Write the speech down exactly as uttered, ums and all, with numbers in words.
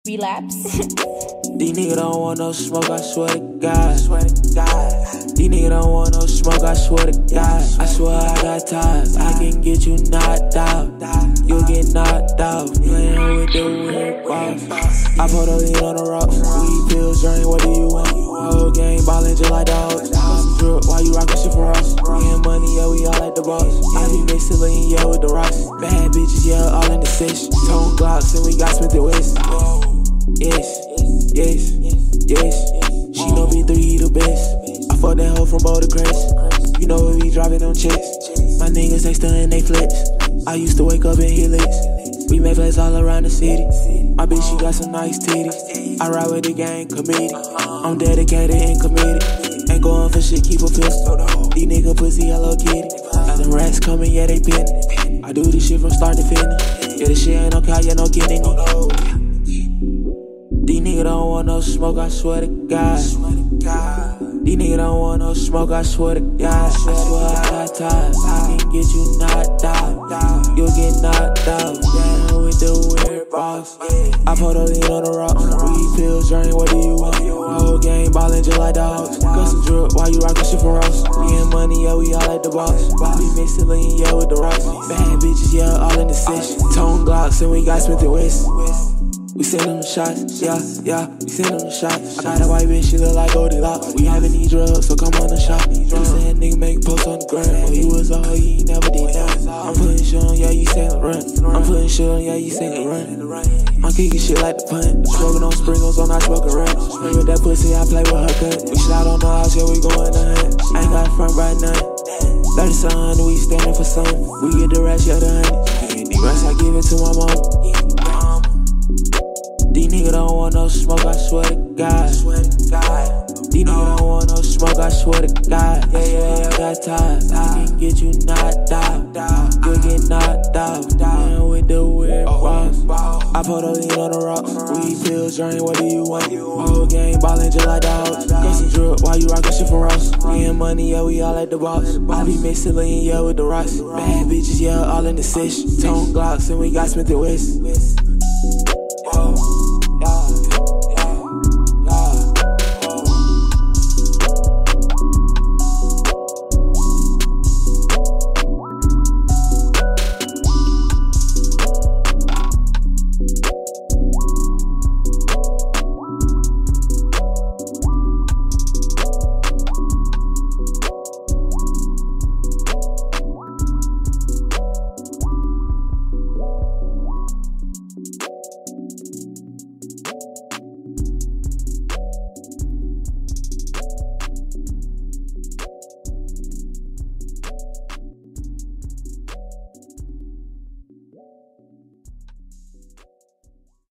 Relvpse. These niggas don't want no smoke, I swear to God. Swear to God. These niggas don't want no smoke, I swear to God. I swear I got ties, I can get you knocked out. You'll get knocked out, playing with the weird boss. I put a lean on the rocks, weed pills, drink, what do you want? Whole game ballin' just like dogs. Custom drip, why you rockin' shit for us? Getting money, yeah, we all like the boss. I be mixing lean, yeah, with the rocks. Bad bitches, yeah, all in the session. Tone Glocks, and we got Smith and West. Yes. Yes, yes, she know B three, he the best. I fuck that hoe from Boulder Crest. You know we be dropping them checks. My niggas, they stunning, they flex. I used to wake up in Helix. We make plays all around the city. My bitch, she got some nice titties. I ride with the gang committee. I'm dedicated and committed. Ain't going for shit, keep a pistol. These niggas pussy, Hello Kitty. Got them rats coming, yeah, they pin. I do this shit from start to finish. Yeah, this shit ain't no cow, yeah, no kidding. These niggas don't want no smoke, I swear to God. These niggas don't want no smoke, I swear to God. I swear I got ties, I can get you knocked out. You'll get knocked out, down with the weird boss. I put a lean on the rocks, weed pills, drink, what do you want? Whole game ballin' just like dogs. Custom drip, why you rockin' shit for us? Getting money, yeah, we all like the boss. We mixing lean, yeah, with the rocks. Bad bitches, yeah, all in the session. Tone Glocks, and we got Smith and West. We send them shots, yeah, yeah, we send them shots. I got a white bitch, she look like Goldilocks. We having these drugs, so come on the shop. You saying nigga make posts on the ground. When you was a hoe, you never did that. I'm putting shit on, yeah, you saying run. I'm putting shit on, yeah, you saying run. I'm kicking shit like the punt. Smoking on sprinkles, I'm not smoking run. Spring with that pussy, I play with her cut. We slide on the house, yeah, we going to hunt. I ain't got a front right none. thirty something, we standing for something. We get the rest, yeah, the honey. The rest, I give it to my mom. These niggas don't want no smoke, I swear to God. These niggas don't want no smoke, I swear to God. Yeah, yeah, yeah, got ties, I can get you knocked out. You'll get knocked out, down with the weird boss. I put a lean on the rocks, weed pills, drink, what do you want? Whole game ballin' just like dogs. Custom drip, why you rockin' shit for us? Getting money, yeah, we all like the boss. I be mixing lean, yeah, with the rocks. Bad bitches, yeah, all in the session. Tone Glocks, and we got Smith and West.